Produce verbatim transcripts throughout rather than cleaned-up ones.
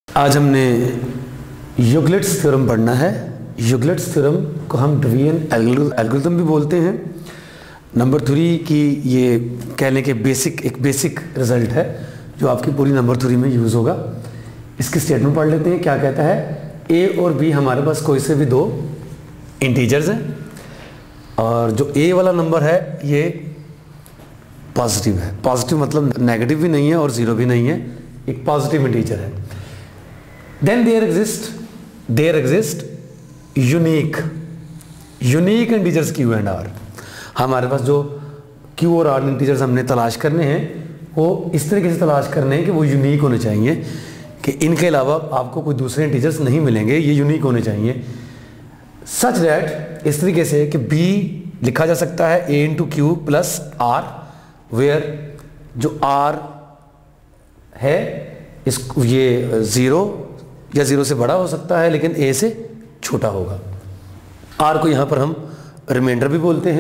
आज हमने Euclid's theorem पढ़ना है। यूक्लिड्स थ्योरम को हम डिवीजन एल्गोरिथम भी बोलते हैं। नंबर थ्री की ये कहने के बेसिक एक बेसिक रिजल्ट है जो आपकी पूरी नंबर थ्री में यूज़ होगा। इसकी स्टेटमेंट पढ़ लेते हैं। क्या कहता है, ए और बी हमारे पास कोई से भी दो इंटीजर्स हैं और जो ए वाला नंबर है ये पॉजिटिव है। पॉजिटिव मतलब नेगेटिव भी नहीं है और ज़ीरो भी नहीं है, एक पॉजिटिव इंटीजर है। Then there exist there exist unique unique integers Q and R. हमारे पास जो क्यू और आर इंटीजर्स हमने तलाश करने हैं वो इस तरीके से तलाश करने हैं कि वो यूनिक होने चाहिए, कि इनके अलावा आपको कोई दूसरे इंटीजर्स नहीं मिलेंगे, ये यूनिक होने चाहिए। सच दैट इस तरीके से कि बी लिखा जा सकता है A into Q plus R, where जो आर है इस ये ज़ीरो या ज़ीरो से बड़ा हो सकता है लेकिन ए से छोटा होगा। आर को यहाँ पर हम रिमाइंडर भी बोलते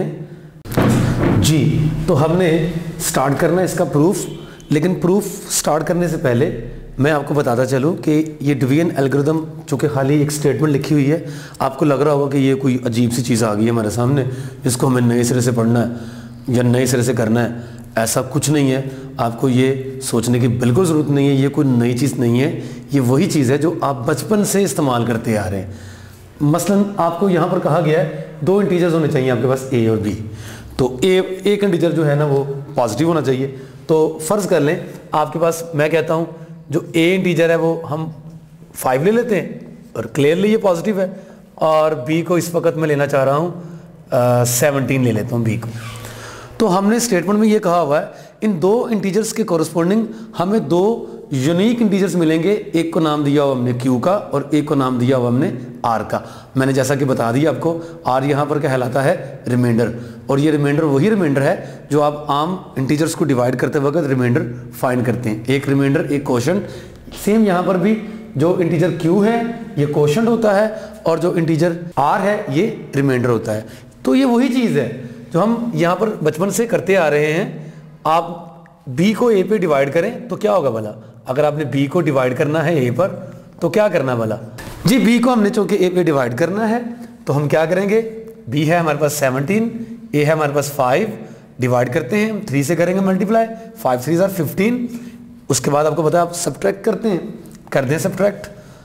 हैं जी। तो हमने स्टार्ट करना है इसका प्रूफ, लेकिन प्रूफ स्टार्ट करने से पहले मैं आपको बताता चलूँ कि ये डिवीजन एल्गोरिथम चूँकि खाली एक स्टेटमेंट लिखी हुई है, आपको लग रहा होगा कि ये कोई अजीब सी चीज़ आ गई है हमारे सामने जिसको हमें नए सिरे से पढ़ना है या नए सिरे से करना है। ऐसा कुछ नहीं है, आपको ये सोचने की बिल्कुल ज़रूरत नहीं है। ये कोई नई चीज़ नहीं है, ये वही चीज़ है जो आप बचपन से इस्तेमाल करते आ रहे हैं। मसलन आपको यहाँ पर कहा गया है दो इंटीजर्स होने चाहिए आपके पास ए और बी, तो ए एक इंटीजर जो है ना वो पॉजिटिव होना चाहिए। तो फ़र्ज़ कर लें आपके पास, मैं कहता हूँ जो ए इंटीजर है वो हम फाइव ले लेते हैं और क्लियरली ये पॉजिटिव है, और बी को इस वक्त मैं लेना चाह रहा हूँ सेवनटीन ले लेता हूँ बी को। तो हमने स्टेटमेंट में ये कहा हुआ है इन दो इंटीजर्स के कॉरस्पॉन्डिंग हमें दो यूनिक इंटीजर्स मिलेंगे। एक को नाम दिया हुआ हमने क्यू का और एक को नाम दिया हुआ हमने आर का। मैंने जैसा कि बता दिया आपको, आर यहाँ पर कहलाता है रिमाइंडर, और ये रिमाइंडर वही रिमाइंडर है जो आप आम इंटीजर्स को डिवाइड करते वक्त रिमाइंडर फाइंड करते हैं। एक रिमाइंडर एक कोशेंट। सेम यहाँ पर भी जो इंटीजर क्यू है ये कोशेंट होता है और जो इंटीजर आर है ये रिमाइंडर होता है। तो ये वही चीज़ है जो हम यहाँ पर बचपन से करते आ रहे हैं। आप b को a पे डिवाइड करें तो क्या होगा भला? अगर आपने b को डिवाइड करना है a पर तो क्या करना भला जी? b को हमने चूंकि a पे डिवाइड करना है तो हम क्या करेंगे, b है हमारे पास सेवनटीन, a है हमारे पास फाइव, डिवाइड करते हैं हम थ्री से करेंगे मल्टीप्लाई, फाइव थ्री जार फिफ्टीन। उसके बाद आपको पता है आप सब्ट्रैक्ट करते हैं, कर दें सब्ट्रैक्ट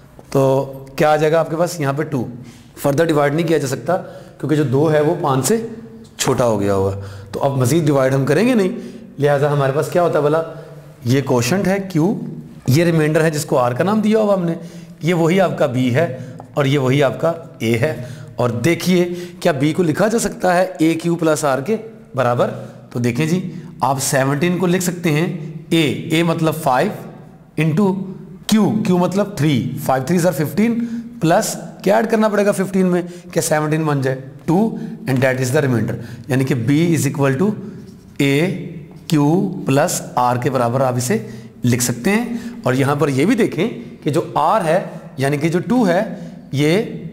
तो क्या आ जाएगा आपके पास यहाँ पे टू। फर्दर डिवाइड नहीं किया जा सकता क्योंकि जो दो है वो पाँच से छोटा हो गया होगा, तो अब मज़ीद डिवाइड हम करेंगे नहीं। लिहाजा हमारे पास क्या होता है भला, ये कोशेंट है Q, ये रिमाइंडर है जिसको R का नाम दिया हुआ हमने, ये वही आपका B है और ये वही आपका A है। और देखिए क्या B को लिखा जा सकता है ए क्यू प्लस आर के बराबर? तो देखें जी, आप सेवनटीन को लिख सकते हैं A, A मतलब फाइव इंटू क्यू, क्यू मतलब थ्री, फाइव थ्री ज़ार फिफ्टीन प्लस क्या ऐड करना पड़ेगा फिफ्टीन में, क्या सेवनटीन बन जाए two, and that is the reminder. यानी कि b is equal to A Q plus R के बराबर आप इसे लिख सकते हैं। और यहाँ पर ये भी देखें कि जो r है यानी कि जो टू है, ये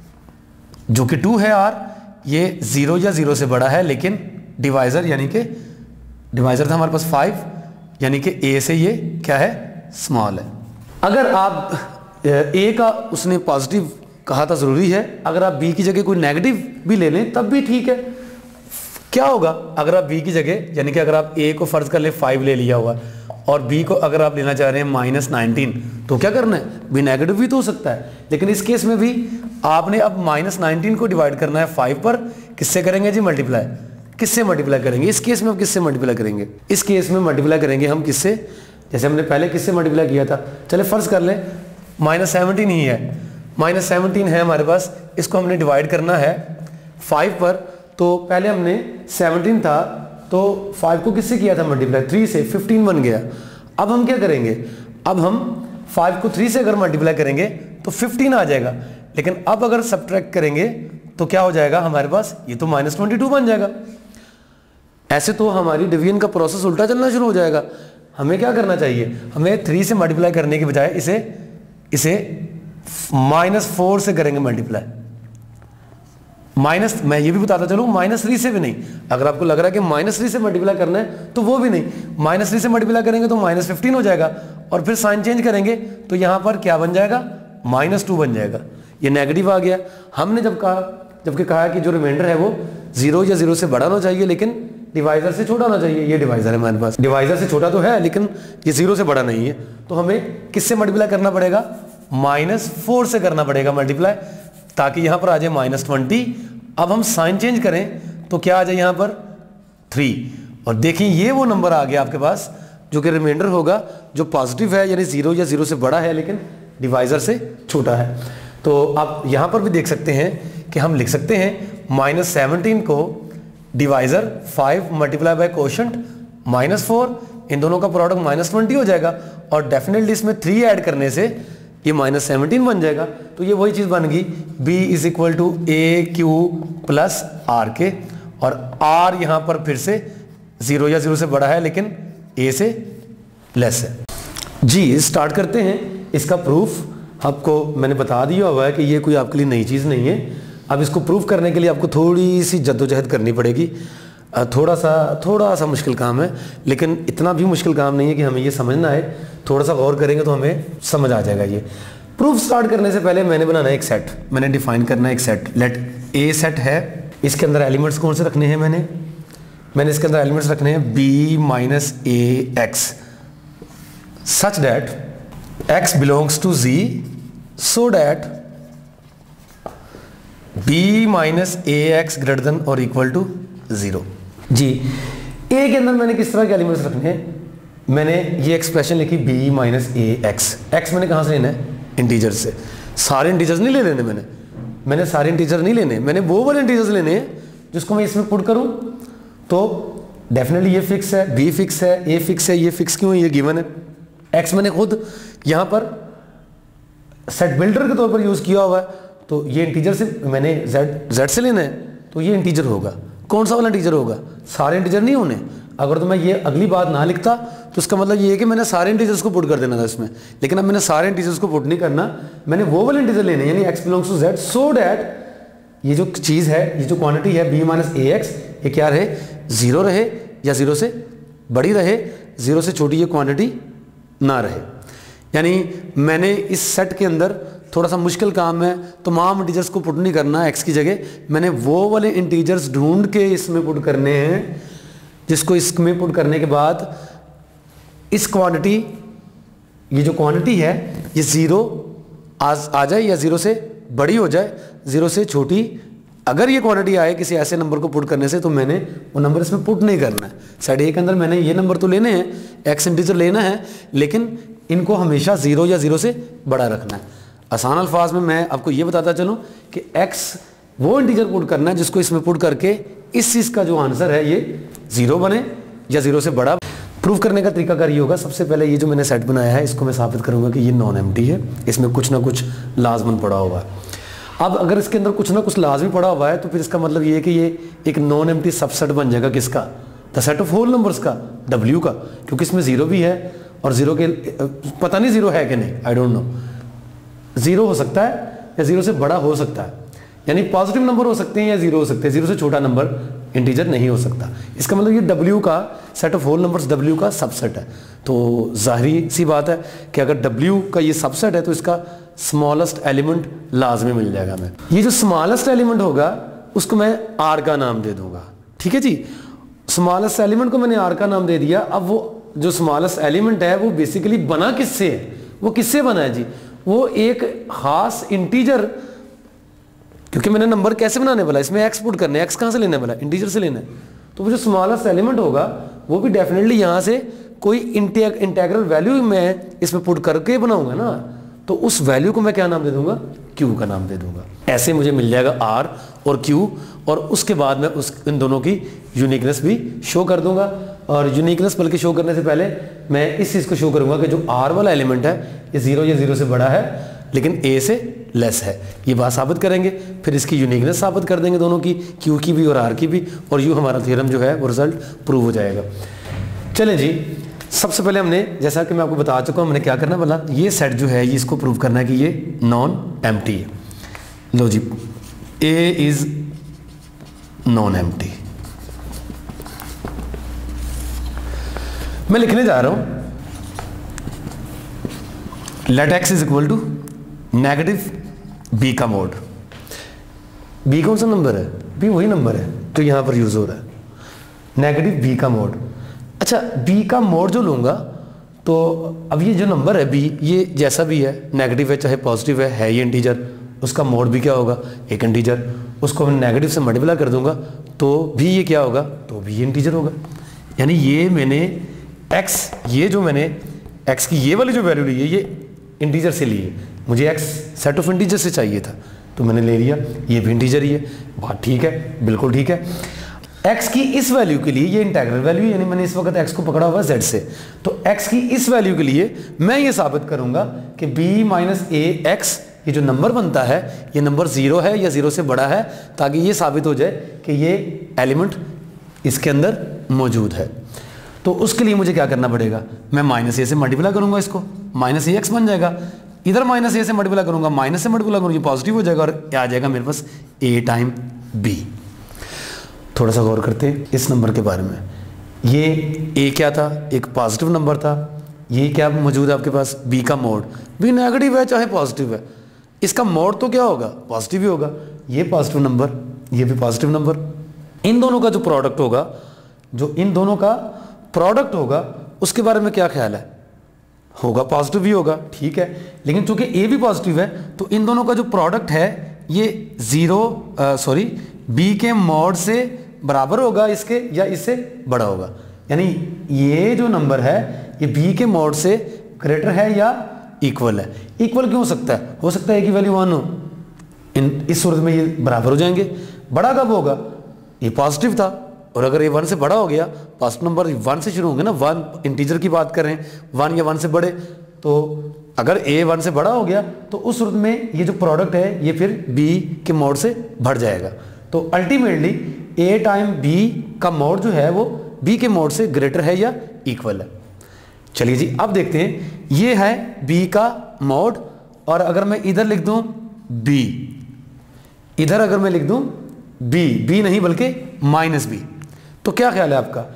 जो कि टू है r, ये ज़ीरो या ज़ीरो से बड़ा है, लेकिन डिवाइज़र यानी कि डिवाइज़र था हमारे पास फाइव, यानी कि a से ये क्या है, स्मॉल है। अगर आप a का उसने पॉजिटिव कहा था ज़रूरी है, अगर आप b की जगह कोई नेगेटिव भी ले लें तब भी ठीक है। क्या होगा अगर आप b की जगह, यानी कि अगर आप a को फ़र्ज़ कर ले फाइव ले लिया हुआ और b को अगर आप लेना चाह रहे हैं माइनस नाइनटीन, तो क्या करना है, b नेगेटिव भी तो हो सकता है, लेकिन इस केस में भी आपने अब माइनस नाइनटीन को डिवाइड करना है फाइव पर। किससे करेंगे जी, मल्टीप्लाई। किससे मल्टीप्लाई करेंगे इस केस में? हम किससे मल्टीप्लाई करेंगे इस केस में? मल्टीप्लाई करेंगे हम किससे, जैसे हमने पहले किससे मल्टीप्लाई किया था। चले फ़र्ज़ कर लें माइनस सेवनटीन ही है, माइनस सेवनटीन है हमारे पास, इसको हमने डिवाइड करना है फाइव पर। तो पहले हमने सेवनटीन था तो फाइव को किससे किया था मल्टीप्लाई, थ्री से, फिफ्टीन बन गया। अब हम क्या करेंगे, अब हम फाइव को थ्री से अगर मल्टीप्लाई करेंगे तो फिफ्टीन आ जाएगा, लेकिन अब अगर सब्ट्रैक्ट करेंगे तो क्या हो जाएगा हमारे पास, ये तो माइनस ट्वेंटी टू बन जाएगा। ऐसे तो हमारी डिवीजन का प्रोसेस उल्टा चलना शुरू हो जाएगा। हमें क्या करना चाहिए, हमें थ्री से मल्टीप्लाई करने के बजाय इसे इसे माइनस फोर से करेंगे मल्टीप्लाई। माइनस, मैं ये भी बताता चलूँ, माइनस थ्री से भी नहीं। अगर आपको लग रहा है कि माइनस थ्री से मल्टीप्लाई करना है तो वो भी नहीं, माइनस थ्री से मल्टीप्लाई करेंगे तो माइनस फिफ्टीन हो जाएगा, और फिर साइन चेंज करेंगे तो यहाँ पर क्या बन जाएगा, माइनस टू बन जाएगा, ये नेगेटिव आ गया। हमने जब कहा जबकि कहा कि जो रिमाइंडर है वो जीरो या जीरो से बड़ा होना चाहिए लेकिन डिवाइजर से छोटा होना चाहिए। ये डिवाइजर है हमारे पास, डिवाइजर से छोटा तो है लेकिन ये जीरो से बड़ा नहीं है, तो हमें किससे मल्टीप्लाई करना पड़ेगा, माइनस फोर से करना पड़ेगा मल्टीप्लाई, ताकि यहाँ पर आ जाए माइनस ट्वेंटी। अब हम साइन चेंज करें तो क्या आ जाए यहाँ पर थ्री, और देखिए ये वो नंबर आ गया आपके पास जो कि रिमाइंडर होगा जो पॉजिटिव है, यानी जीरो या जीरो से बड़ा है लेकिन डिवाइजर से छोटा है। तो आप यहाँ पर भी देख सकते हैं कि हम लिख सकते हैं माइनस सेवनटीन को divisor five multiply by quotient minus four, इन दोनों का प्रोडक्ट माइनस ट्वेंटी हो जाएगा, और डेफिनेटली इसमें थ्री ऐड करने से ये माइनस सेवनटीन बन जाएगा। तो ये वही चीज़ बन गई, B is equal to A Q plus R के, और आर यहाँ पर फिर से जीरो या जीरो से बड़ा है लेकिन ए से लेस है। जी स्टार्ट करते हैं इसका प्रूफ। आपको मैंने बता दिया हुआ है कि ये कोई आपके लिए नई चीज़ नहीं है। अब इसको प्रूफ करने के लिए आपको थोड़ी सी जद्दोजहद करनी पड़ेगी, थोड़ा सा थोड़ा सा मुश्किल काम है, लेकिन इतना भी मुश्किल काम नहीं है कि हमें ये समझना है, थोड़ा सा गौर करेंगे तो हमें समझ आ जाएगा। ये प्रूफ स्टार्ट करने से पहले मैंने बनाना है एक सेट, मैंने डिफाइन करना है एक सेट। लेट ए सेट है, इसके अंदर एलिमेंट्स कौन से रखने हैं, मैंने मैंने इसके अंदर एलिमेंट्स रखने हैं B minus A X such that X belongs to G, so that b minus A X greater than और equal to zero. G a के अंदर मैंने किस तरह के एलिमेंट्स रखने हैं, मैंने ये एक्सप्रेशन लिखी b minus A X, X मैंने कहाँ से लेना है, इंटीजर से। सारे इंटीजर्स नहीं ले लेने मैंने मैंने सारे इंटीजर नहीं लेने, मैंने वो वाले इंटीजर्स लेने हैं जिसको मैं इसमें पुट करूँ तो डेफिनेटली ये फिक्स है, b फिक्स है, a फिक्स है, ये फिक्स क्यों है, ये गिवन है। x मैंने खुद यहाँ पर सेट बिल्डर के तौर पर यूज़ किया हुआ है, तो ये इंटीजर से मैंने z z से लेना है, तो ये इंटीजर होगा। कौन सा वाला इंटीजर होगा, सारे इंटीजर नहीं होने। अगर तो मैं ये अगली बात ना लिखता तो इसका मतलब ये है कि मैंने सारे इंटीजर्स को पुट कर देना था इसमें, लेकिन अब मैंने सारे इंटीजर्स को पुट नहीं करना, मैंने वो वाले इंटीजर लेने यानी x belongs to z, so that ये जो चीज़ है, ये जो क्वांटिटी है b माइनस ए एक्स, ये क्या रहे, जीरो रहे या जीरो से बड़ी रहे, जीरो से छोटी ये क्वांटिटी ना रहे। यानी मैंने इस सेट के अंदर थोड़ा सा मुश्किल काम है, तमाम इंटीजर्स को पुट नहीं करना x की जगह, मैंने वो वाले इंटीजर्स ढूंढ के इसमें पुट करने हैं जिसको इसमें पुट करने के बाद इस क्वांटिटी, ये जो क्वांटिटी है ये ज़ीरो आ, आ जाए या ज़ीरो से बड़ी हो जाए, ज़ीरो से छोटी अगर ये क्वांटिटी आए किसी ऐसे नंबर को पुट करने से, तो मैंने वो नंबर इसमें पुट नहीं करना है। साइड ए के अंदर मैंने ये नंबर तो लेने हैं, एक्स इंटीजर लेना है, लेकिन इनको हमेशा ज़ीरो या ज़ीरो से बड़ा रखना है। आसान अल्फाज में मैं आपको ये बताता चलूँ कि x वो इंटीजर पुट करना है जिसको इसमें पुट करके इस चीज़ का जो आंसर है ये ज़ीरो बने या ज़ीरो से बड़ा। प्रूफ करने का तरीकाकार ये होगा, सबसे पहले ये जो मैंने सेट बनाया है इसको मैं साबित करूँगा कि ये नॉन एम्प्टी है, इसमें कुछ ना कुछ लाजमन पड़ा हुआ है। अब अगर इसके अंदर कुछ ना कुछ लाजमी पड़ा हुआ है तो फिर इसका मतलब ये है कि ये एक नॉन एम्प्टी सबसेट बन जाएगा, किसका, the set of whole numbers का, W का, क्योंकि इसमें ज़ीरो भी है और ज़ीरो के पता नहीं ज़ीरो है कि नहीं, आई डोंट नो, ज़ीरो हो सकता है या ज़ीरो से बड़ा हो सकता है, यानी पॉजिटिव नंबर हो सकते हैं या ज़ीरो हो सकते हैं, ज़ीरो से छोटा नंबर इंटीजर नहीं हो सकता। इसका मतलब ये W का set of whole numbers W का सबसेट है। तो जाहिर सी बात है कि अगर W का ये सबसेट है तो इसका स्मॉलेस्ट एलिमेंट लाजमी मिल जाएगा हमें। ये जो स्मॉलेस्ट एलिमेंट होगा उसको मैं R का नाम दे दूंगा, ठीक है जी। स्मॉलेस्ट एलिमेंट को मैंने R का नाम दे दिया। अब वो जो स्मॉलेस्ट एलिमेंट है वो बेसिकली बना किससे है, वो किससे बना है जी, वो एक खास इंटीजर, क्योंकि मैंने नंबर कैसे बनाने वाला, इसमें एक्स पुट करने, एक्स कहाँ से लेने वाला, इंटीजर से लेना है। तो वो जो स्मॉलेस्ट एलिमेंट होगा वो भी डेफिनेटली यहाँ से कोई इंटेग्रल वैल्यू मैं इसमें पुट करके बनाऊंगा ना, तो उस वैल्यू को मैं क्या नाम दे दूंगा, क्यू का नाम दे दूंगा। ऐसे मुझे मिल जाएगा आर और क्यू, और उसके बाद मैं उस इन दोनों की यूनिकनेस भी शो कर दूंगा। और यूनिकनेस बल्कि शो करने से पहले मैं इस चीज़ को शो करूंगा कि जो आर वाला एलिमेंट है ये जीरो या जीरो से बड़ा है लेकिन ए से लेस है, ये बात साबित करेंगे। फिर इसकी यूनिकनेस साबित कर देंगे दोनों की, क्यू की भी और आर की भी, और यूँ हमारा थ्योरम जो है वो रिजल्ट प्रूव हो जाएगा। चलें जी, सबसे पहले हमने, जैसा कि मैं आपको बता चुका हूँ, हमने क्या करना बोला, ये सेट जो है ये इसको प्रूव करना है कि ये नॉन एम्प्टी है। लो जी, ए इज नॉन एम्प्टी। मैं लिखने जा रहा हूँ let X is equal to negative B का मोड। बी कौन सा नंबर है? बी वही नंबर है तो यहाँ पर यूज हो रहा है, नेगेटिव बी का मोड। अच्छा, बी का मोड जो लूँगा तो अब ये जो नंबर है बी, ये जैसा भी है, नेगेटिव है चाहे पॉजिटिव है, है ये इंटीजर, उसका मोड भी क्या होगा? एक इंटीजर। उसको मैं नेगेटिव से मल्टीप्लाई कर दूंगा तो भी ये क्या होगा? तो भी ये इंटीजर होगा। यानी ये मैंने x, ये जो मैंने x की ये वाली जो वैल्यू ली है ये इंटीजर से ली है, मुझे x सेट ऑफ इंटीजर से चाहिए था तो मैंने ले लिया, ये भी इंटीजर ही है। बात ठीक है, बिल्कुल ठीक है। x की इस वैल्यू के लिए ये इंटीग्रल वैल्यू, यानी मैंने इस वक्त x को पकड़ा हुआ z से, तो x की इस वैल्यू के लिए मैं ये साबित करूंगा कि b माइनस ए एक्स, ये जो नंबर बनता है ये नंबर जीरो है या जीरो से बड़ा है, ताकि ये साबित हो जाए कि ये एलिमेंट इसके अंदर मौजूद है। तो उसके लिए मुझे क्या करना पड़ेगा? मैं माइनस ए से मल्टीप्लाई करूंगा, इसको माइनस ए एक्स बन जाएगा, इधर माइनस ए से मल्टीप्लाई करूंगा, माइनस से मल्टीप्लाई करूंगा, ये पॉजिटिव हो जाएगा और आ जाएगा मेरे पास ए टाइम बी। थोड़ा सा गौर करते हैं इस नंबर के बारे में। ये ए क्या था? एक पॉजिटिव नंबर था। ये क्या मौजूद है आपके पास? बी का मोड। बी नेगेटिव है चाहे पॉजिटिव है, इसका मोड तो क्या होगा? पॉजिटिव ही होगा। ये पॉजिटिव नंबर, ये भी पॉजिटिव नंबर, इन दोनों का जो प्रोडक्ट होगा, जो इन दोनों का प्रोडक्ट होगा, उसके बारे में क्या ख्याल है? होगा पॉजिटिव ही होगा, ठीक है। लेकिन चूंकि ए भी पॉजिटिव है तो इन दोनों का जो प्रोडक्ट है ये जीरो सॉरी बी के मोड से बराबर होगा इसके, या इससे बड़ा होगा। यानी ये जो नंबर है ये बी के मोड से ग्रेटर है या इक्वल है। इक्वल क्यों हो सकता है? हो सकता है कि वैल्यू वन हो, इन इस सूरत में ये बराबर हो जाएंगे। बड़ा कब होगा? ये पॉजिटिव था और अगर ये वन से बड़ा हो गया, पॉजिटिव नंबर वन से शुरू होंगे ना, वन इंटीजर की बात कर रहे हैं, वन या वन से बड़े, तो अगर ए वन से बड़ा हो गया तो उस सूरत में ये जो प्रोडक्ट है ये फिर बी के मोड से बढ़ जाएगा। तो अल्टीमेटली ए टाइम बी का मोड जो है वो बी के मोड से ग्रेटर है या इक्वल है। चलिए जी, अब देखते हैं, ये है बी का मोड, और अगर मैं इधर लिख दूं बी, इधर अगर मैं लिख दूं बी, बी नहीं बल्कि माइनस बी, तो क्या ख्याल है आपका?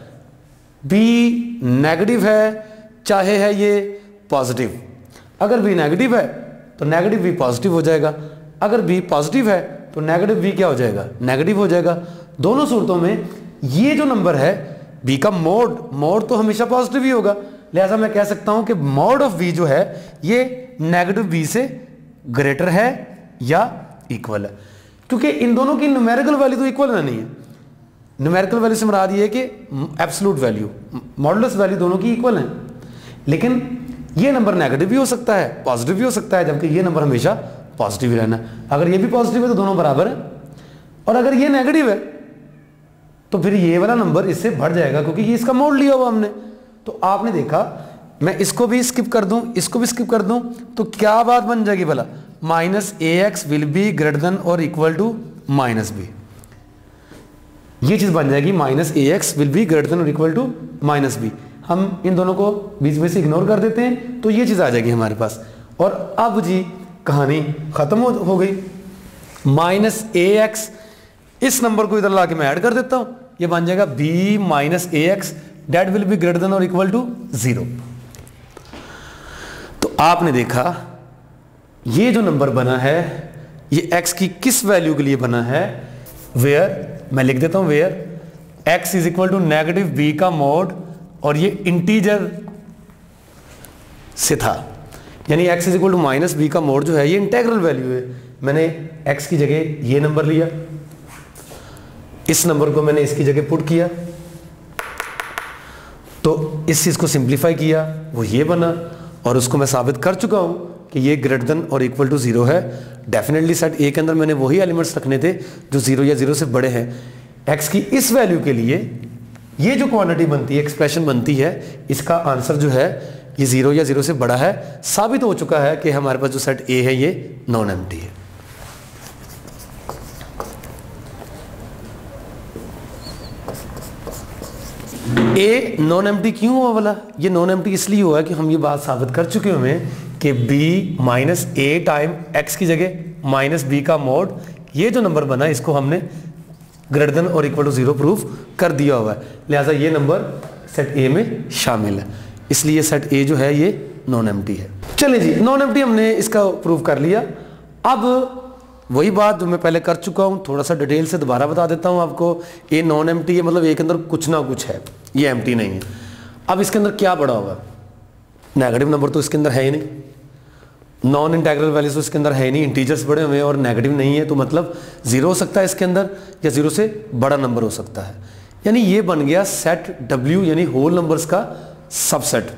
बी नेगेटिव है चाहे है ये पॉजिटिव? अगर बी नेगेटिव है तो नेगेटिव बी पॉजिटिव हो जाएगा, अगर बी पॉजिटिव है तो नेगेटिव बी क्या हो जाएगा? नेगेटिव हो जाएगा। दोनों सूरतों में ये जो नंबर है बी का मोड, मोड तो हमेशा पॉजिटिव ही होगा, लिहाजा मैं कह सकता हूं कि मोड ऑफ बी जो है ये नेगेटिव बी से ग्रेटर है या इक्वल है, क्योंकि इन दोनों की न्यूमेरिकल वैल्यू तो इक्वल नहीं है। न्यूमेरिकल वैल्यू से मुराद ये है कि एब्सोल्यूट वैल्यू, मॉडुलस वैल्यू दोनों की इक्वल है, लेकिन ये नंबर नेगेटिव भी हो सकता है, पॉजिटिव भी हो सकता है, जबकि ये नंबर हमेशा पॉजिटिव ही रहना है। अगर ये भी पॉजिटिव है तो दोनों बराबर है, और अगर ये नेगेटिव है तो फिर ये वाला नंबर इससे बढ़ जाएगा, क्योंकि ये इसका मोड लिया हुआ हमने। तो आपने देखा, मैं इसको भी स्किप कर दूं, इसको भी स्किप कर दूं, तो क्या बात बन जाएगी भला? Minus A X will be greater than और इक्वल टू माइनस बी, ये चीज बन जाएगी। Minus A X will be greater than और इक्वल टू माइनस बी। हम इन दोनों को बीच में से इग्नोर कर देते हैं तो ये चीज आ जाएगी हमारे पास, और अब जी कहानी खत्म हो, हो गई। माइनस ए एक्स, इस नंबर को इधर ला के मैं ऐड कर देता हूं, ये बन जाएगा B minus A X that will be greater than और इक्वल टू जीरो। तो आपने देखा ये जो नंबर बना है ये x की किस वैल्यू के लिए बना है? वेयर, मैं लिख देता हूं where x is equal to negative B का मोड, और ये इंटीजर से था, यानी x is equal to minus B का मोड जो है ये इंटीग्रल वैल्यू है। मैंने x की जगह ये नंबर लिया, इस नंबर को मैंने इसकी जगह पुट किया, तो इस चीज को सिंप्लीफाई किया, वो ये बना, और उसको मैं साबित कर चुका हूं कि ये ग्रेटर देन और इक्वल टू जीरो है। डेफिनेटली सेट ए के अंदर मैंने वही एलिमेंट्स रखने थे जो जीरो या जीरो से बड़े हैं। एक्स की इस वैल्यू के लिए ये जो क्वांटिटी बनती है, एक्सप्रेशन बनती है, इसका आंसर जो है ये जीरो या जीरो से बड़ा है। साबित हो चुका है कि हमारे पास जो सेट ए है ये नॉन एम्प्टी है। ए नॉन एम्प्टी क्यों हुआ वाला? ये नॉन एम्प्टी इसलिए हुआ कि हम ये बात साबित कर चुके हुए हैं कि b minus A time X की जगह माइनस बी का मोड, ये जो नंबर बना इसको हमने ग्रेटर देन और इक्वल टू जीरो प्रूफ कर दिया हुआ है, लिहाजा ये नंबर सेट ए में शामिल है, इसलिए सेट ए जो है ये नॉन एम्प्टी है। चलिए जी, नॉन एम्प्टी हमने इसका प्रूव कर लिया। अब वही बात जो मैं पहले कर चुका हूँ, थोड़ा सा डिटेल से दोबारा बता देता हूँ आपको। ये नॉन एम्प्टी है, मतलब ए के अंदर कुछ ना कुछ है, ये एम्प्टी नहीं है। अब इसके अंदर क्या पड़ा होगा? नेगेटिव नंबर तो इसके अंदर है ही नहीं, नॉन इंटेग्रल वैल्यूज तो इसके अंदर है ही नहीं, इंटीजर्स बड़े हुए हैं और नेगेटिव नहीं है, तो मतलब जीरो हो सकता है इसके अंदर, या जीरो से बड़ा नंबर हो सकता है। यानी ये बन गया सेट W, यानी होल नंबर्स का सबसेट।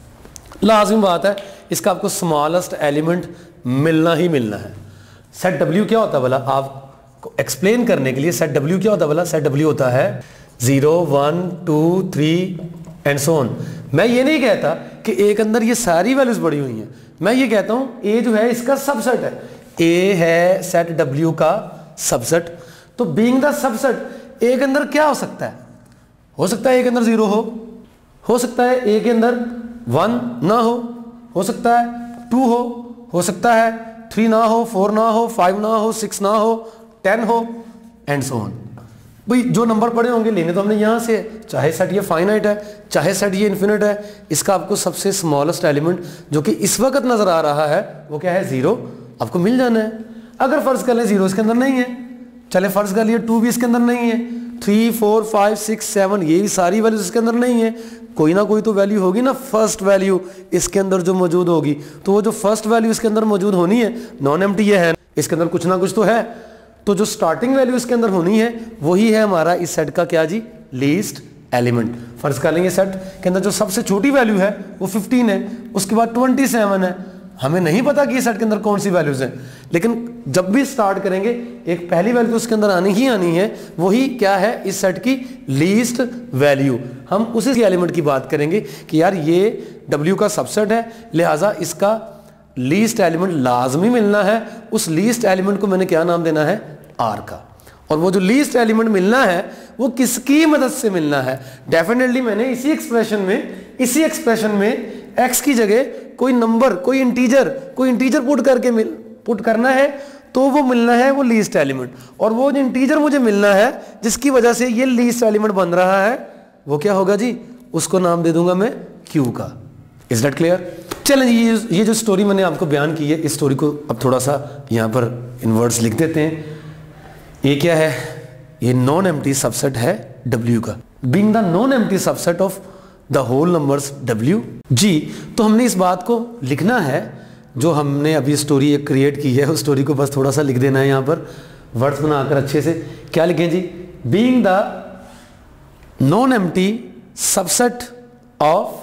लाजमी बात है, इसका आपको स्मॉलेस्ट एलिमेंट मिलना ही मिलना है। सेट W क्या होता है भला? आपको एक्सप्लेन करने के लिए, सेट W क्या होता है भला? सेट W होता है zero one two three and so on. मैं ये नहीं कहता कि ए के अंदर ये सारी वैल्यूज बड़ी हुई हैं, मैं ये कहता हूं ए जो है इसका सबसेट है। ए है सेट W का सबसेट, तो बीइंग द सबसेट ए के अंदर क्या हो सकता है? हो सकता है ए के अंदर जीरो हो हो सकता है ए के अंदर वन ना हो हो सकता है टू हो हो सकता है थ्री ना हो, फोर ना हो, फाइव ना हो, सिक्स ना हो, टेन हो एंड सो ऑन। भाई जो नंबर पड़े होंगे लेने तो हमने यहाँ से, चाहे सेट ये फाइनाइट है चाहे सेट ये इन्फिनिट है, इसका आपको सबसे स्मॉलेस्ट एलिमेंट जो कि इस वक्त नजर आ रहा है वो क्या है? जीरो, आपको मिल जाना है। अगर फर्ज कर ले जीरो इसके अंदर नहीं है, चले फर्ज कर लिए टू भी इसके अंदर नहीं है, three four five six seven ये भी सारी वैल्यूज इसके अंदर नहीं है, कोई ना कोई तो वैल्यू होगी ना, फर्स्ट वैल्यू इसके अंदर जो मौजूद होगी, तो वो जो फर्स्ट वैल्यू इसके अंदर मौजूद होनी है, नॉन एम्प्टी ये है, इसके अंदर कुछ ना कुछ तो है, तो जो स्टार्टिंग वैल्यू इसके अंदर होनी है वही है हमारा इस सेट का क्या जी? Least element. फर्ज कर लेंगे सेट के अंदर जो सबसे छोटी वैल्यू है वो फिफ्टीन है, उसके बाद ट्वेंटी सेवन है। हमें नहीं पता कि इस सेट के अंदर कौन सी वैल्यूज हैं, लेकिन जब भी स्टार्ट करेंगे एक पहली वैल्यू उसके अंदर आनी ही आनी है, वही क्या है? इस सेट की लीस्ट वैल्यू। हम उसी एलिमेंट की बात करेंगे कि यार ये W का सबसेट है, लिहाजा इसका लीस्ट एलिमेंट लाजमी मिलना है। उस लीस्ट एलिमेंट को मैंने क्या नाम देना है? R का। और वो जो लीस्ट एलिमेंट मिलना है वो किसकी मदद से मिलना है? डेफिनेटली मैंने इसी एक्सप्रेशन में इसी एक्सप्रेशन में x की जगह कोई नंबर, कोई इंटीजर कोई इंटीजर पुट करके मिल पुट करना है, तो वो मिलना है वो लीस्ट एलिमेंट। और वो जो इंटीजर मुझे मिलना है जिसकी वजह से ये लीस्ट एलिमेंट बन रहा है वो क्या होगा जी? उसको नाम दे दूंगा मैं Q का। Is that clear? चलें जी, ये, ये जो स्टोरी मैंने आपको बयान की है, इस स्टोरी को अब थोड़ा सा यहाँ पर इन वर्ड्स लिख देते हैं। ये क्या है? ये नॉन एम्प्टी सबसेट है W का, being the non empty subset of the whole numbers W। जी, तो हमने इस बात को लिखना है, जो हमने अभी स्टोरी एक क्रिएट की है उस स्टोरी को बस थोड़ा सा लिख देना है यहाँ पर वर्ड्स बनाकर अच्छे से। क्या लिखें जी? Being the non empty subset of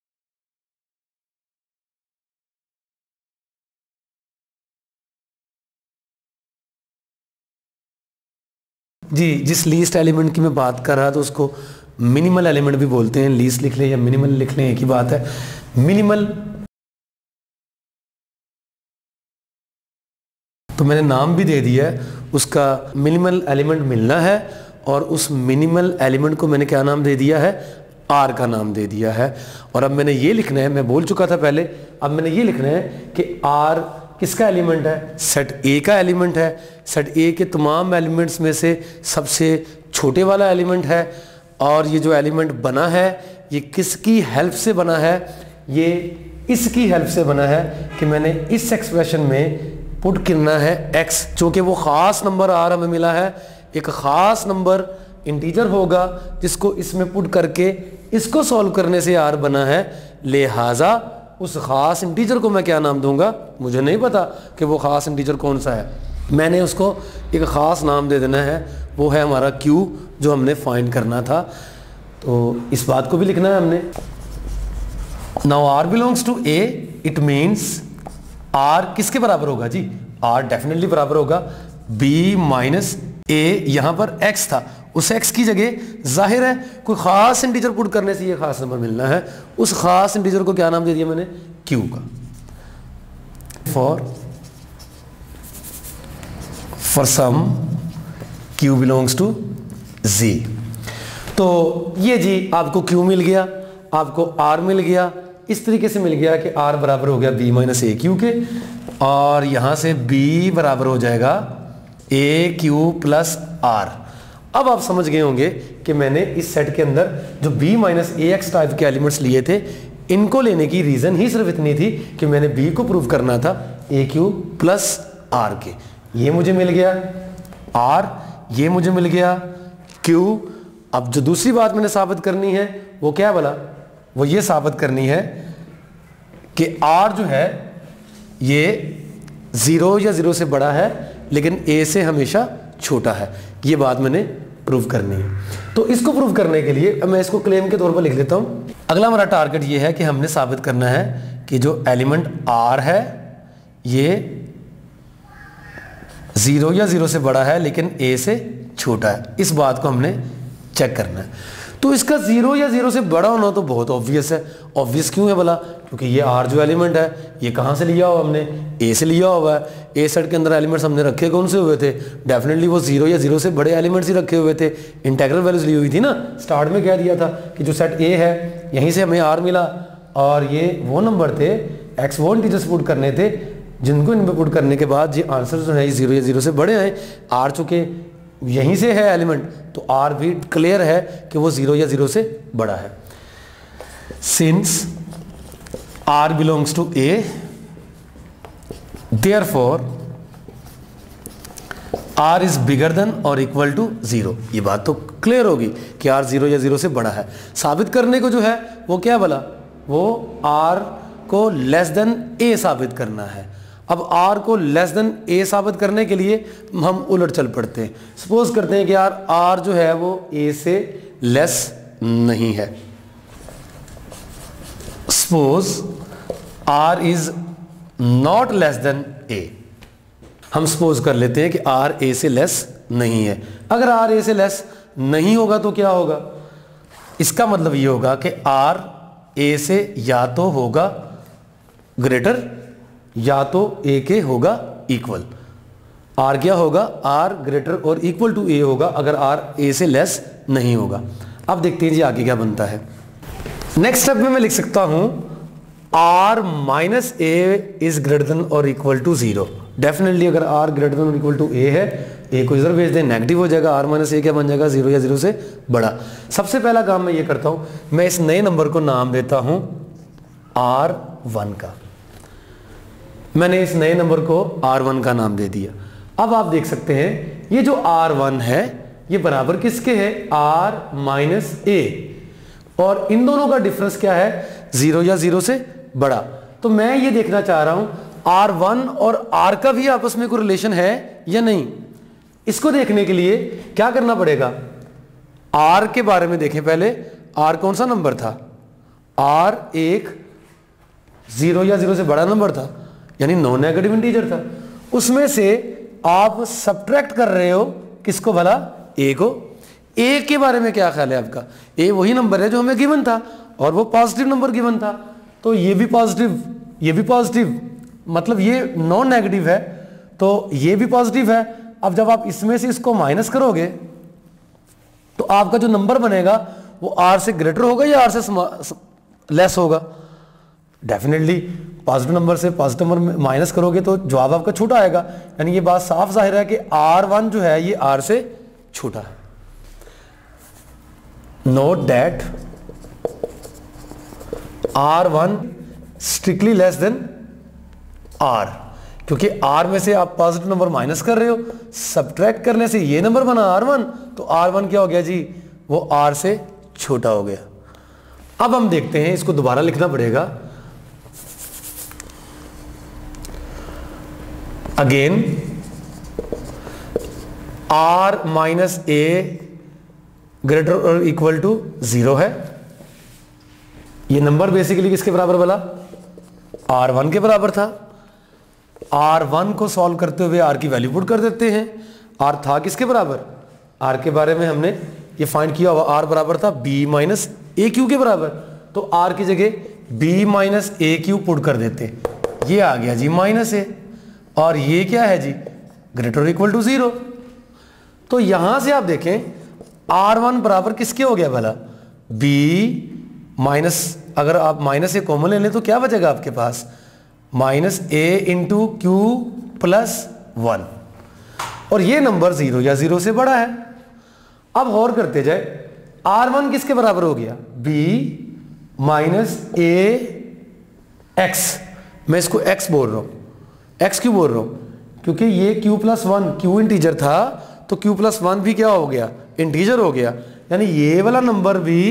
जी, जिस लीस्ट एलिमेंट की मैं बात कर रहा था उसको मिनिमल एलिमेंट भी बोलते हैं। लीस्ट लिख लें या मिनिमल लिख लें एक ही बात है। मिनिमल तो मैंने नाम भी दे दिया है, उसका मिनिमल एलिमेंट मिलना है, और उस मिनिमल एलिमेंट को मैंने क्या नाम दे दिया है? R का नाम दे दिया है। और अब मैंने ये लिखना है, मैं बोल चुका था पहले, अब मैंने ये लिखना है कि R किसका एलिमेंट है? सेट A का एलिमेंट है। सेट A के तमाम एलिमेंट्स में से सबसे छोटे वाला एलिमेंट है, और ये जो एलिमेंट बना है ये किसकी हेल्प से बना है? ये इसकी हेल्प से बना है कि मैंने इस एक्सप्रेशन में पुट करना है x, चूँकि वो ख़ास नंबर R हमें मिला है, एक ख़ास नंबर इंटीजर होगा जिसको इसमें पुट करके इसको सॉल्व करने से R बना है, लिहाजा उस ख़ास इंटीजर को मैं क्या नाम दूंगा? मुझे नहीं पता कि वो ख़ास इंटीजर कौन सा है, मैंने उसको एक ख़ास नाम दे देना है, वो है हमारा Q जो हमने फाइंड करना था। तो इस बात को भी लिखना है हमने। Now R belongs to A, it means R किसके बराबर होगा जी? R डेफिनेटली बराबर होगा B माइनस A। यहाँ पर X था, उस X की जगह जाहिर है कोई ख़ास इंटीजर पुट करने से ये ख़ास नंबर मिलना है, उस ख़ास इंटीजर को क्या नाम दे दिया मैंने? Q का। For for some Q belongs to Z। तो ये जी आपको Q मिल गया, आपको R मिल गया, इस तरीके से मिल गया कि R बराबर हो गया B माइनस ए क्यू के, और यहाँ से B बराबर हो जाएगा ए क्यू प्लस R। अब आप समझ गए होंगे कि मैंने इस सेट के अंदर जो B minus A X type के एलिमेंट्स लिए थे, इनको लेने की रीज़न ही सिर्फ इतनी थी कि मैंने बी को प्रूव करना था ए क्यू प्लस आर के। ये मुझे मिल गया आर, ये मुझे मिल गया क्यू। अब जो दूसरी बात मैंने साबित करनी है वो क्या बोला, वो ये साबित करनी है कि आर जो है ये ज़ीरो या ज़ीरो से बड़ा है लेकिन ए से हमेशा छोटा है। ये बात मैंने प्रूव करनी है। तो इसको प्रूव करने के लिए मैं इसको क्लेम के तौर पर लिख लेता हूं। अगला हमारा टारगेट ये है कि हमने साबित करना है कि जो एलिमेंट आर है ये ज़ीरो या ज़ीरो से बड़ा है लेकिन ए से छोटा है। इस बात को हमने चेक करना है। तो इसका ज़ीरो या ज़ीरो से बड़ा होना तो बहुत ऑब्वियस है। ऑब्वियस क्यों है भला? क्योंकि ये आर जो एलिमेंट है ये कहाँ से लिया हुआ हमने, ए से लिया हुआ है। ए सेट के अंदर एलिमेंट्स हमने रखे कौन से हुए थे? डेफिनेटली वो ज़ीरो या ज़ीरो से बड़े एलिमेंट्स ही रखे हुए थे। इंटेग्रल वैल्यूज ली हुई थी ना, स्टार्ट में कह दिया था कि जो सेट ए है यहीं से हमें आर मिला और ये वो नंबर थे, एक्स वो इंटीजर्स पुट करने थे जिनको इनमें पुट करने के बाद ये आंसर जो है ज़ीरो या ज़ीरो से बड़े आए। आर चुके यहीं से है एलिमेंट तो आर भी क्लियर है कि वो ज़ीरो या ज़ीरो से बड़ा है। Since R belongs to A therefore R is bigger than और इक्वल टू ज़ीरो। ये बात तो क्लियर होगी कि आर ज़ीरो या ज़ीरो से बड़ा है। साबित करने को जो है वो क्या बोला, वो आर को लेस देन ए साबित करना है। अब r को लेस देन a साबित करने के लिए हम उलट चल पड़ते हैं। सपोज करते हैं कि यार r जो है वो a से लेस नहीं है। Suppose r is not less than a। हम सपोज कर लेते हैं कि r a से लेस नहीं है। अगर r a से लेस नहीं होगा तो क्या होगा? इसका मतलब ये होगा कि r a से या तो होगा ग्रेटर या तो ए के होगा इक्वल। आर क्या होगा? आर ग्रेटर और इक्वल टू ए होगा अगर आर ए से लेस नहीं होगा। अब देखते हैं जी आगे क्या बनता है। नेक्स्ट स्टेप में मैं लिख सकता हूं R minus A is greater than और इक्वल टू जीरो। डेफिनेटली अगर आर ग्रेटर देन और इक्वल टू ए है, ए को इधर भेज दें नेगेटिव हो जाएगा, आर माइनस ए क्या बन जाएगा? जीरो या जीरो से बड़ा। सबसे पहला काम मैं ये करता हूं, मैं इस नए नंबर को नाम देता हूं आर वन का। मैंने इस नए नंबर को आर वन का नाम दे दिया। अब आप देख सकते हैं ये जो आर वन है ये बराबर किसके है? R minus A. और इन दोनों का डिफरेंस क्या है? जीरो या जीरो से बड़ा। तो मैं ये देखना चाह रहा हूं आर वन और आर का भी आपस में कोई रिलेशन है या नहीं। इसको देखने के लिए क्या करना पड़ेगा? आर के बारे में देखें पहले। आर कौन सा नंबर था? आर एक जीरो या जीरो से बड़ा नंबर था, यानी नॉन नेगेटिव इंटीजर था। उसमें से आप सब्ट्रैक्ट कर रहे हो किसको भला? ए को। ए के बारे में क्या ख्याल है आपका? ए वही नंबर है जो हमें गिवन था और वो पॉजिटिव नंबर गिवन था। तो ये भी पॉजिटिव, ये भी पॉजिटिव, मतलब ये नॉन नेगेटिव है तो ये भी पॉजिटिव है। अब जब आप इसमें से इसको माइनस करोगे तो आपका जो नंबर बनेगा वो आर से ग्रेटर होगा या आर से लेस होगा? डेफिनेटली पॉजिटिव नंबर से पॉजिटिव नंबर माइनस करोगे तो जवाब आपका छोटा आएगा। यानी ये बात साफ जाहिर है कि आर वन जो है ये आर से छोटा है। Note that R one strictly less than R, क्योंकि आर में से आप पॉजिटिव नंबर माइनस कर रहे हो, सब्ट्रैक्ट करने से ये नंबर बना आर वन, तो आर वन क्या हो गया जी? वो आर से छोटा हो गया। अब हम देखते हैं, इसको दोबारा लिखना पड़ेगा। Again R minus A greater और इक्वल टू जीरो है। ये नंबर बेसिकली किसके बराबर बोला? आर वन के बराबर था। आर वन को सॉल्व करते हुए आर की वैल्यू पुट कर देते हैं। आर था किसके बराबर? आर के बारे में हमने ये फाइंड किया हुआ, आर बराबर था बी माइनस ए क्यू के बराबर। तो आर की जगह B minus A Q put कर देते, ये आ गया जी माइनस ए। और ये क्या है जी? Greater equal to zero. तो यहां से आप देखें आर वन बराबर किसके हो गया भला? बी माइनस, अगर आप माइनस ए कॉमन ले लें तो क्या बचेगा आपके पास? Minus A into Q plus one. और ये नंबर जीरो या जीरो से बड़ा है। अब और करते जाए, आर वन किसके बराबर हो गया? बी माइनस ए एक्स, मैं इसको एक्स बोल रहा हूं। एक्स क्यों बोल रहा हूं? क्योंकि ये Q plus one, Q integer था तो क्यू प्लस वन भी क्या हो गया? इंटीजर हो गया। यानी ये वाला नंबर भी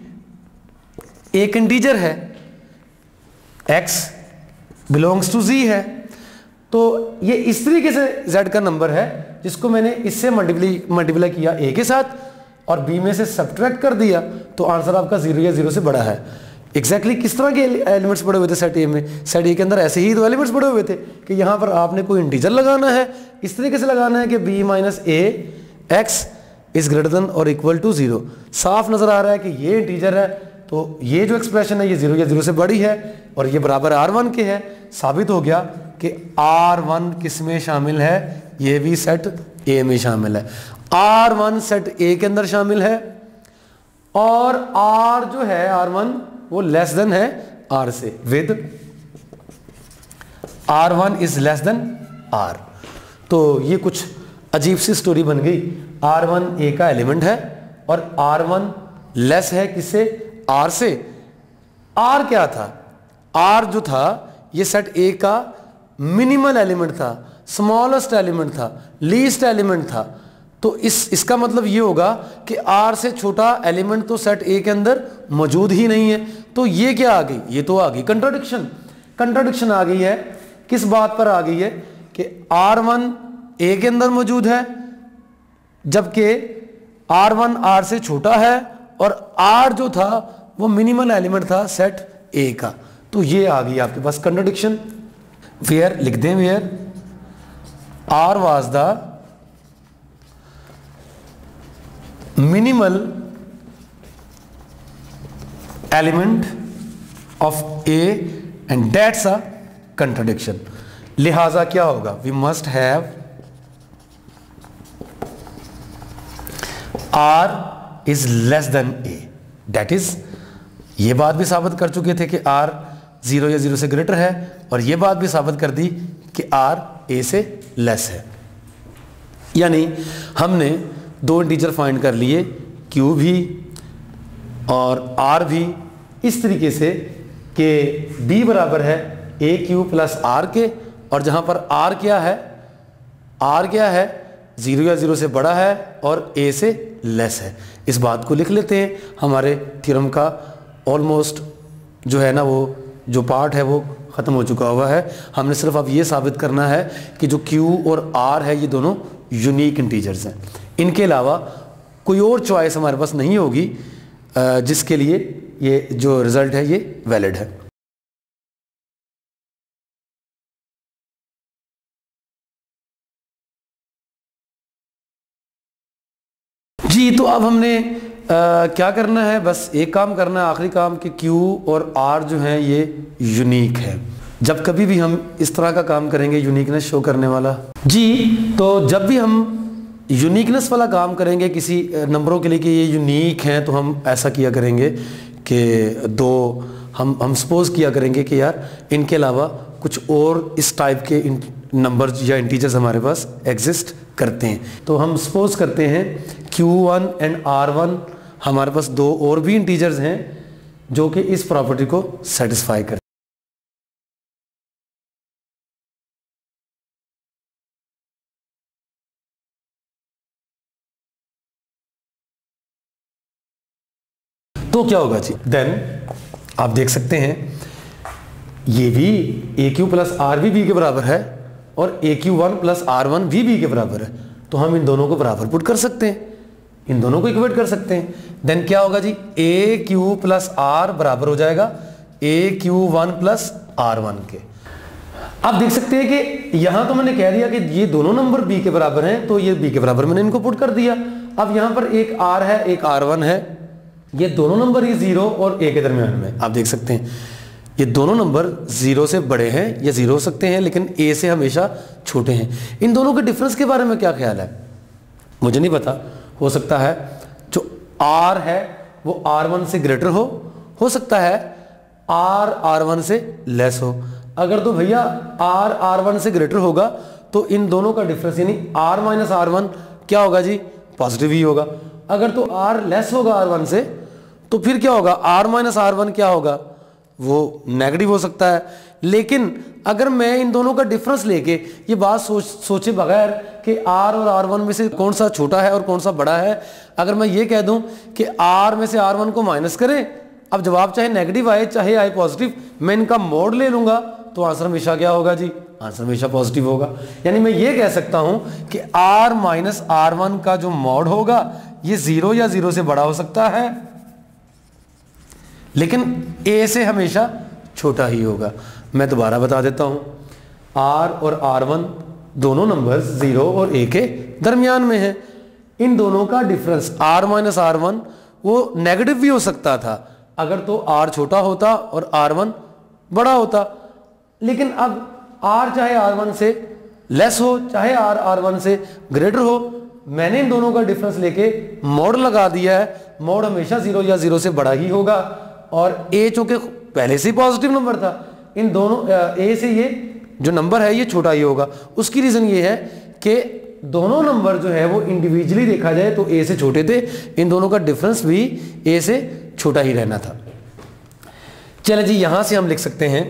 एक इंटीजर है, x बिलोंग्स टू z है। तो ये इस तरीके से z का नंबर है जिसको मैंने इससे मल्टीप्लाई मल्टीप्लाई किया a के साथ और b में से सब्ट्रैक्ट कर दिया, तो आंसर आपका जीरो या जीरो से बड़ा है। एग्जैक्टली exactly किस तरह के एलिमेंट्स पड़े हुए थे सेट ए में? सेट ए के अंदर ऐसे ही दो एलिमेंट्स पड़े हुए थे कि यहाँ पर आपने कोई इंटीजर लगाना है, इस तरीके से लगाना है कि b minus A X is greater than और इक्वल टू जीरो। साफ नजर आ रहा है कि ये इंटीजर है, तो ये जो एक्सप्रेशन है ये जीरो या जीरो से बड़ी है और ये बराबर आर वन के है। साबित हो गया कि आर वन किस में शामिल है? ये भी सेट ए में शामिल है। आर वन सेट ए के अंदर शामिल है और आर जो है आर वन वो लेस देन है आर से, with R one is less than R. तो ये कुछ अजीब सी स्टोरी बन गई। आर वन ए का एलिमेंट है और आर वन लेस है किससे? आर से। आर क्या था? आर जो था ये सेट ए का मिनिमल एलिमेंट था, स्मॉलेस्ट एलिमेंट था, लीस्ट एलिमेंट था। तो इस इसका मतलब ये होगा कि आर से छोटा एलिमेंट तो सेट ए के अंदर मौजूद ही नहीं है। तो ये क्या आ गई? ये तो आ गई कंट्राडिक्शन। कंट्राडिक्शन आ गई है, किस बात पर आ गई है? कि आर वन ए के अंदर मौजूद है जबकि आर वन आर से छोटा है और आर जो था वो मिनिमल एलिमेंट था सेट ए का। तो ये आ गई आपके पास कंट्राडिक्शन। वेयर लिख दें, where R was the minimal element of A and that's a contradiction. लिहाजा क्या होगा? We must have R is less than A. That is, ये बात भी साबित कर चुके थे कि आर जीरो या जीरो से ग्रेटर है और ये बात भी साबित कर दी कि आर ए से लेस है। यानी हमने दो इंटीजर फाइंड कर लिए, क्यू भी और आर भी, इस तरीके से कि बी बराबर है ए क्यू प्लस आर के, और जहां पर आर क्या है? आर क्या है? जीरो या जीरो से बड़ा है और ए से लेस है। इस बात को लिख लेते हैं। हमारे थ्योरम का ऑलमोस्ट जो है ना वो जो पार्ट है वो ख़त्म हो चुका हुआ है। हमने सिर्फ अब ये साबित करना है कि जो क्यू और आर है ये दोनों यूनिक इंटीजर्स हैं। इनके अलावा कोई और चॉइस हमारे पास नहीं होगी जिसके लिए ये जो रिज़ल्ट है ये वैलिड है। जी, तो अब हमने आ, क्या करना है? बस एक काम करना है, आखिरी काम, कि Q और R जो हैं ये यूनिक है। जब कभी भी हम इस तरह का काम करेंगे यूनिकनेस शो करने वाला, जी, तो जब भी हम यूनिकनेस वाला काम करेंगे किसी नंबरों के लिए कि ये यूनिक हैं, तो हम ऐसा किया करेंगे कि दो हम हम सपोज किया करेंगे कि यार इनके अलावा कुछ और इस टाइप के नंबर्स या इंटीजर्स हमारे पास एग्जिस्ट करते हैं। तो हम सपोज करते हैं Q one and R one हमारे पास दो और भी इंटीजर्स हैं जो कि इस प्रॉपर्टी को सेटिस्फाई करते हैं। तो क्या होगा जी? देन आप देख सकते हैं ये भी ए क्यू प्लस आर भी बी के बराबर है और A Q one plus R one भी बी के बराबर है। तो हम इन दोनों को बराबर पुट कर सकते हैं, इन दोनों को इक्वेट कर सकते हैं। देन क्या होगा जी? ए क्यू प्लस आर बराबर हो जाएगा A Q one plus R one के। आप देख सकते हैं कि यहां तो मैंने कह दिया कि ये दोनों नंबर बी के बराबर हैं, तो ये बी के बराबर मैंने इनको पुट कर दिया। अब यहां पर एक आर है एक आर वन है, ये दोनों नंबर ही जीरो और ए के दरमियान में। आप देख सकते हैं ये दोनों नंबर जीरो से बड़े हैं या जीरो हो सकते हैं लेकिन ए से हमेशा छोटे हैं। इन दोनों के डिफरेंस के बारे में क्या ख्याल है? मुझे नहीं पता, हो सकता है जो आर है वो आर वन से ग्रेटर हो हो सकता है आर आर वन से लेस हो। अगर तो भैया आर आर वन से ग्रेटर होगा तो इन दोनों का डिफरेंस यानी आर माइनस आर वन क्या होगा जी? पॉजिटिव ही होगा। अगर तो आर लेस होगा आर वन से तो फिर क्या होगा, आर माइनस आर वन क्या होगा, वो नेगेटिव हो सकता है। लेकिन अगर मैं इन दोनों का डिफरेंस लेके ये बात सोच सोचे बगैर कि आर और आर वन में से कौन सा छोटा है और कौन सा बड़ा है, अगर मैं ये कह दूं कि आर में से आर वन को माइनस करें, अब जवाब चाहे नेगेटिव आए चाहे आए पॉजिटिव, मैं इनका मोड ले लूंगा तो आंसर हमेशा क्या होगा जी, आंसर हमेशा पॉजिटिव होगा। यानी मैं ये कह सकता हूं कि आर माइनस आर वन का जो मोड होगा ये जीरो या जीरो से बड़ा हो सकता है, लेकिन ए से हमेशा छोटा ही होगा। मैं दोबारा बता देता हूं, आर और आर वन दोनों नंबर्स जीरो और ए के दरमियान में है। इन दोनों का difference R minus R one वो नेगेटिव भी हो सकता था अगर तो आर छोटा होता और आर वन बड़ा होता, लेकिन अब आर चाहे आर वन से लेस हो चाहे आर आर वन से ग्रेटर हो, मैंने इन दोनों का डिफरेंस लेके मोड लगा दिया है। मोड हमेशा जीरो या जीरो से बड़ा ही होगा, और ए चूंकि पहले से ही पॉजिटिव नंबर था, इन दोनों ए से ये जो नंबर है ये छोटा ही होगा। उसकी रीजन ये है कि दोनों नंबर जो है वो इंडिविजुअली देखा जाए तो ए से छोटे थे, इन दोनों का डिफरेंस भी ए से छोटा ही रहना था। चले जी, यहां से हम लिख सकते हैं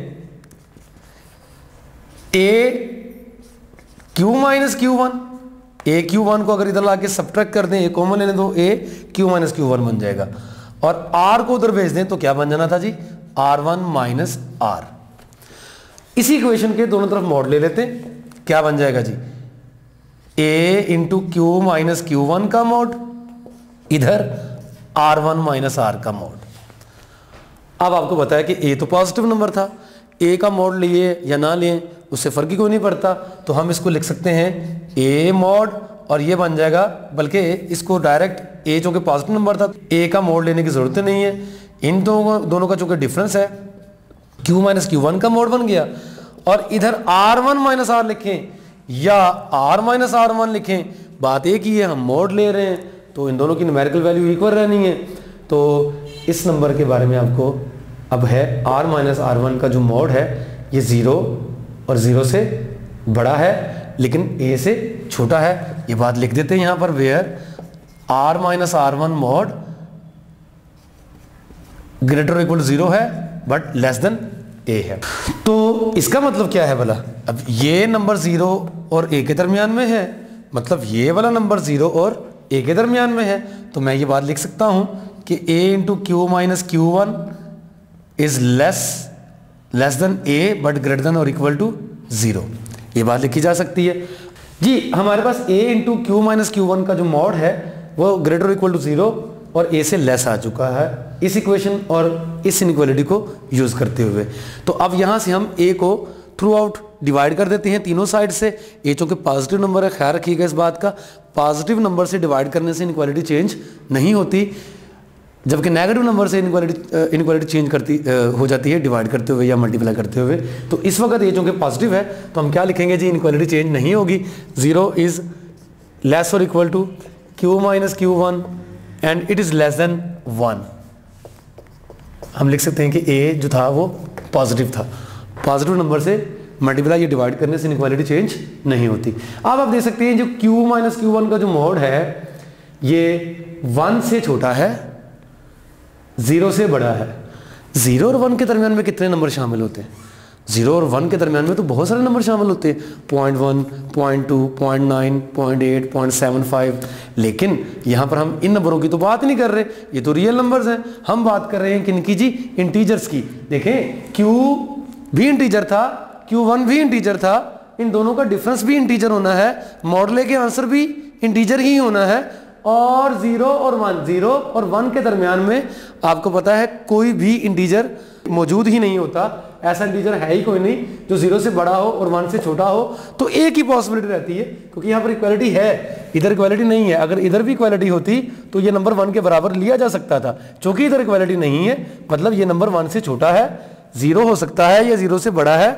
A Q minus Q one, A Q one को अगर इधर लाके सब्ट्रैक्ट कर दें, ए कॉमन लेने दो, A Q minus Q one बन जाएगा, और आर को उधर भेज दें तो क्या बन जाना था जी, आर वन माइनस आर। इसी इक्वेशन के दोनों तरफ मॉड ले लेते हैं, क्या बन जाएगा जी, A into Q minus Q one का मॉड, इधर आर वन माइनस आर का मॉड। अब आपको पता है कि ए तो पॉजिटिव नंबर था, ए का मॉड लिए या ना लें उससे फर्क ही कोई नहीं पड़ता, तो हम इसको लिख सकते हैं ए मॉड, और ये बन जाएगा, बल्कि इसको डायरेक्ट ए चूंकि पॉजिटिव नंबर था ए का मॉड लेने की जरूरत नहीं है, इन दोनों दोनों का चूंकि डिफरेंस है क्यू माइनस क्यू वन का मॉड बन गया, और इधर आर वन माइनस आर लिखें या आर माइनस आर वन लिखें, बात एक ही है, हम मॉड ले रहे हैं तो इन दोनों की न्यूमेरिकल वैल्यू इक्वल रहनी है। तो इस नंबर के बारे में आपको अब है, आर माइनस आर वन का जो मॉड है ये ज़ीरो और ज़ीरो से बड़ा है लेकिन ए से छोटा है, ये बात लिख देते हैं यहां पर, where R minus R one mod greater equal to zero है बट लेस देन ए है। तो इसका मतलब क्या है भला, अब ये नंबर जीरो और ए के दरमियान में है, मतलब ये वाला नंबर जीरो और ए के दरमियान में है, तो मैं ये बात लिख सकता हूं कि A into Q minus Q one is less less than A but greater than और इक्वल टू जीरो, ये बात लिखी जा सकती है जी। हमारे पास A into Q minus Q one का जो मॉड है वो ग्रेटर इक्वल टू जीरो और ए से लेस आ चुका है इस इक्वेशन और इस इनइक्वालिटी को यूज करते हुए। तो अब यहां से हम ए को थ्रू आउट डिवाइड कर देते हैं तीनों साइड से। ए चूंकि पॉजिटिव नंबर है, ख्याल रखिएगा इस बात का, पॉजिटिव नंबर से डिवाइड करने से इनइक्वालिटी चेंज नहीं होती, जबकि नेगेटिव नंबर से इनइक्वालिटी इनइक्वालिटी चेंज करती हो जाती है डिवाइड करते हुए या मल्टीप्लाई करते हुए। तो इस वक्त ये चूंकि पॉजिटिव है तो हम क्या लिखेंगे जी, इनइक्वालिटी चेंज नहीं होगी, जीरो इज लेस और equal to Q minus Q one and it is less than one. हम लिख सकते हैं कि ए जो था वो पॉजिटिव था, पॉजिटिव नंबर से मल्टीप्लाई या डिवाइड करने से इनइक्वालिटी चेंज नहीं होती। अब आप देख सकते हैं जो क्यू माइनस क्यू वन का जो मोड है ये वन से छोटा है, जीरो से बड़ा है। जीरो और वन के दरमियान में कितने नंबर शामिल होते हैं, जीरो और वन के दरमियान में तो बहुत सारे नंबर शामिल होते हैं, point one, point two, point nine, point eight, point seven five, लेकिन यहाँ पर हम इन नंबरों की तो बात नहीं कर रहे, ये तो रियल नंबर्स हैं। हम बात कर रहे हैं किनकी जी, इंटीजर्स की। देखें क्यू भी इंटीजर था, क्यू वन भी इंटीजर था, इन दोनों का डिफरेंस भी इंटीजर होना है, मॉडले के आंसर भी इंटीजर ही होना है, और जीरो और वन, जीरो और वन के दरमियान में आपको पता है कोई भी इंटीजर मौजूद ही नहीं होता, ऐसा इंटीजर है ही कोई नहीं जो जीरो से बड़ा हो और वन से छोटा हो। तो एक ही पॉसिबिलिटी रहती है, क्योंकि यहाँ पर इक्वालिटी है, इधर इक्वालिटी नहीं है। अगर इधर भी इक्वालिटी होती तो ये नंबर वन के बराबर लिया जा सकता था, क्योंकि इधर इक्वालिटी नहीं है मतलब ये नंबर वन से छोटा है, जीरो हो सकता है या जीरो से बड़ा है,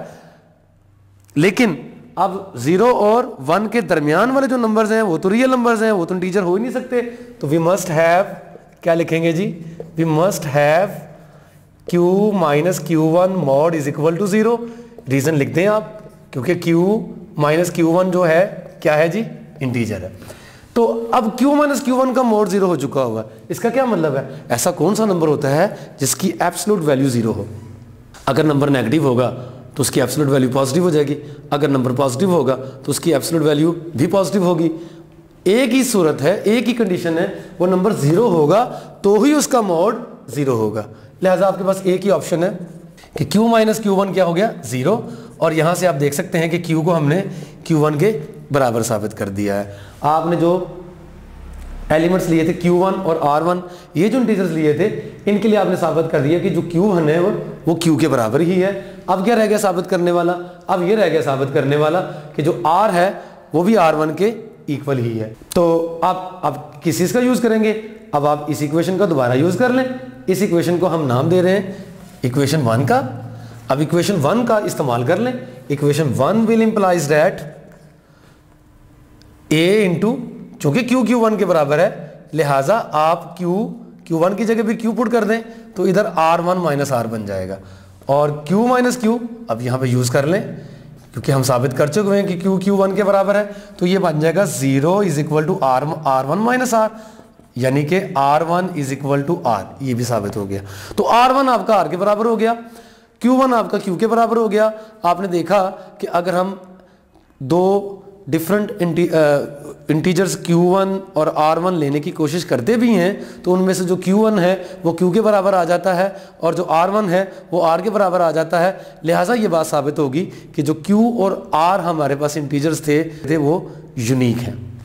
लेकिन अब जीरो और वन के दरमियान वाले जो नंबर्स हैं वो तो रियल नंबर्स हैं, वो तो इंटीजर हो ही नहीं सकते। तो वी मस्ट हैव, क्या लिखेंगे जी, we must have q minus Q one mod is equal to zero. Reason लिख दें आप, क्योंकि q माइनस क्यू वन जो है क्या है जी, इंटीजर है। तो अब q माइनस क्यू वन का मोड जीरो हो चुका होगा। इसका क्या मतलब है, ऐसा कौन सा नंबर होता है जिसकी एब्सोल्यूट वैल्यू जीरो हो। अगर नंबर नेगेटिव होगा तो उसकी एब्सोल्यूट वैल्यू पॉजिटिव हो जाएगी, अगर नंबर पॉजिटिव होगा तो उसकी एब्सोल्यूट वैल्यू भी पॉजिटिव होगी। एक ही सूरत है, एक ही कंडीशन है, वो नंबर जीरो होगा तो ही उसका मोड जीरो होगा। लिहाजा आपके पास एक ही ऑप्शन है कि q माइनस क्यू वन क्या हो गया, जीरो। और यहां से आप देख सकते हैं कि q को हमने क्यू वन के बराबर साबित कर दिया है। आपने जो एलिमेंट्स लिए थे क्यू वन और आर वन, ये जो इंटीजर्स लिए थे, इनके लिए आपने साबित कर दिया कि जो क्यू वन है वो q के बराबर ही है। अब क्या रह गया साबित करने वाला, अब ये रह गया साबित करने वाला कि जो r है वो भी आर वन के इक्वल ही है। तो आप अब किस चीज का यूज करेंगे, अब आप इस इक्वेशन का दोबारा यूज कर लें। इस इक्वेशन को हम नाम दे रहे हैं इक्वेशन वन का। अब इक्वेशन वन का इस्तेमाल कर लें। Equation one will implies that a into, चूंकि q q वन के बराबर है, लिहाजा आप q q वन की जगह भी q पुट कर दें तो इधर r वन माइनस आर बन जाएगा। और q माइनस क्यू अब यहां पे यूज कर लें, क्योंकि हम साबित कर चुके हैं कि q q वन के बराबर है, तो ये बन जाएगा zero is equal to R R one minus R, यानी कि R one is equal to R. ये भी साबित हो गया। तो आर वन आपका r के बराबर हो गया, क्यू वन आपका q के बराबर हो गया। आपने देखा कि अगर हम दो डिफरेंट इंटीजर्स क्यू वन और आर वन लेने की कोशिश करते भी हैं तो उनमें से जो क्यू वन है वो q के बराबर आ जाता है और जो आर वन है वो r के बराबर आ जाता है। लिहाजा ये बात साबित होगी कि जो q और r हमारे पास इंटीजर्स थे, थे वो यूनिक हैं।